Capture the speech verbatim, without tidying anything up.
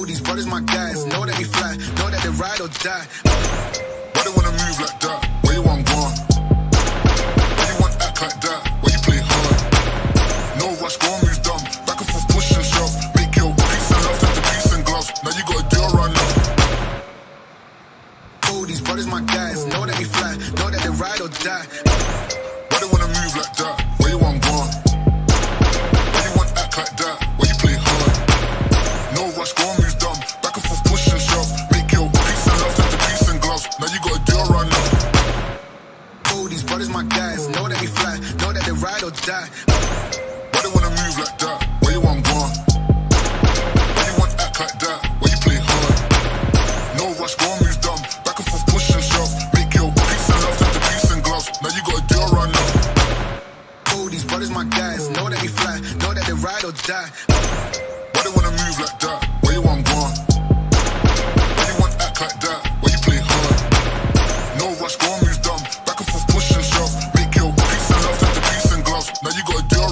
Oh, these brothers my guys, know that they fly, know that they ride or die. Why they wanna move like that? Where you want gone? Why you want act like that? Why you play hard? No rush, go and move dumb. Back and forth, push and shove. Make your peace and love turn to peace and gloves. Now you gotta do it right now. Oh, these brothers my guys, know that they fly, know that they ride or die. Why they wanna move like that? Where you want gone? Why you want act like that? Why you play hard? No rush, go and move dumb. Back and forth, push and shove. Make your peace and love turn to peace and gloves. Now you gotta do it right now. Oh, these brothers my guys, know that they fly, know that they ride or die. Why they wanna move like that? Where you want gone? Why you want act like that? Why you play hard? No rush, go and move dumb. Back and forth, push and shove. Make your peace and love turn to peace and gloves. Now you gotta do it right now. Oh, these brothers my guys, know that they fly, know that they ride or die. Why they wanna move like that? Where you want gone? Why you want act like that? Why you play hard? No rush, go and move